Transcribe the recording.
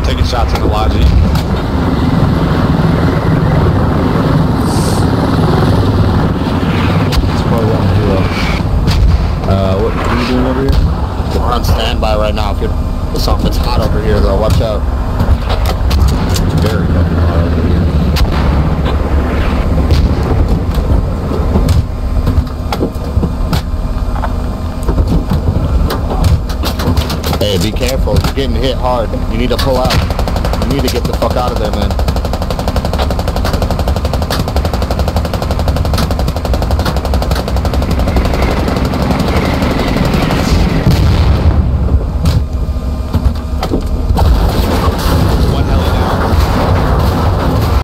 taking shots in the Logi. It's probably one what are you doing over here? We're on standby right now. If you're something, it's hot over here though. Watch out. Very fucking hot over here. Hey, be careful. You're getting hit hard. You need to pull out. You need to get the fuck out of there, man.